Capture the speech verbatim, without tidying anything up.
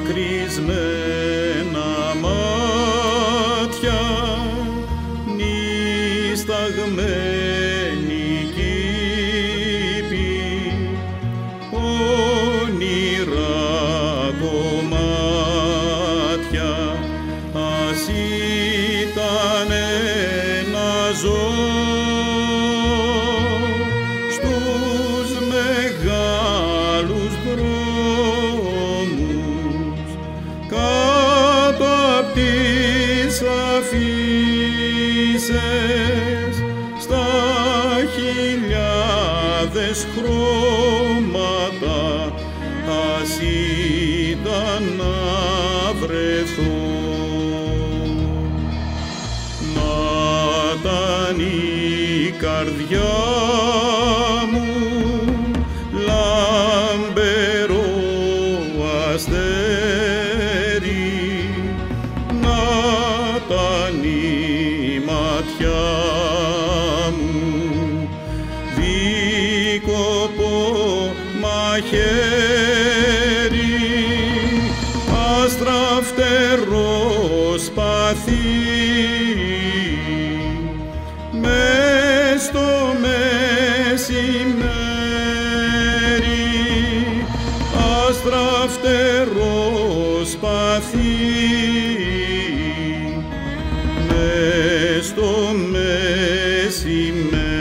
κρισμένα μάτια, νησταγμένη κήπη, όνειρα κομμάτια, ας ήτανε να ζω στους μεγάλους δρόμους, κάτω απ' τις αφίσες, στα χιλιάδες χρώματα, ας ήταν να βρεθώ. Να ήταν η καρδιά μου λαμπερό αστέρι, να ήταν η ματιά μου δίκοπο μαχαίρι, άστρα φτερό σπαθί, μες στο μεσημέρι, άστρα φτερό σπαθί, μες στο μεσημέρι.